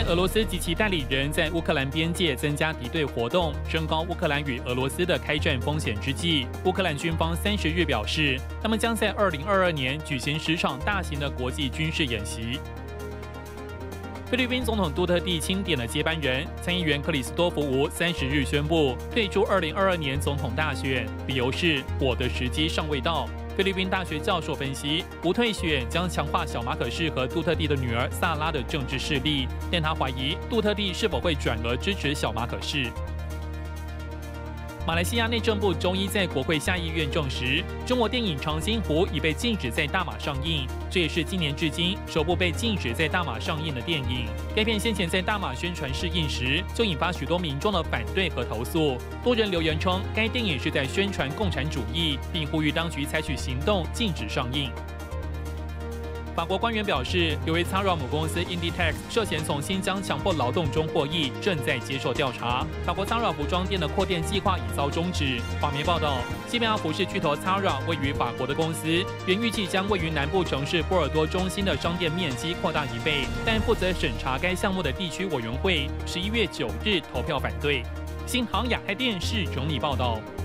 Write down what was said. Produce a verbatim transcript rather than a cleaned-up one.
在俄罗斯及其代理人在乌克兰边界增加敌对活动，升高乌克兰与俄罗斯的开战风险之际，乌克兰军方三十日表示，他们将在二零二二年举行十场大型的国际军事演习。菲律宾总统杜特地钦点的接班人参议员克里斯多福吴三十日宣布退出二零二二年总统大选，理由是我的时机尚未到。菲律宾大学教授分析，不退选将强化小马可仕和杜特地的女儿萨拉的政治势力，但他怀疑杜特地是否会转而支持小马可仕。马来西亚内政部周一在国会下议院证实，中国电影《长津湖》已被禁止在大马上映，这也是今年至今首部被禁止在大马上映的电影。该片先前在大马宣传试映时，就引发许多民众的反对和投诉。多人留言称，该电影是在宣传共产主义，并呼吁当局采取行动禁止上映。法国官员表示，由于 Zara 母公司 Inditex 涉嫌从新疆强迫劳动中获益，正在接受调查。法国 Zara 服装店的扩店计划已遭终止。法媒报道，西班牙服饰巨头 Zara 位于法国的公司，原预计将位于南部城市波尔多中心的商店面积扩大一倍，但负责审查该项目的地区委员会十一月九日投票反对。新航亚太电视整理报道。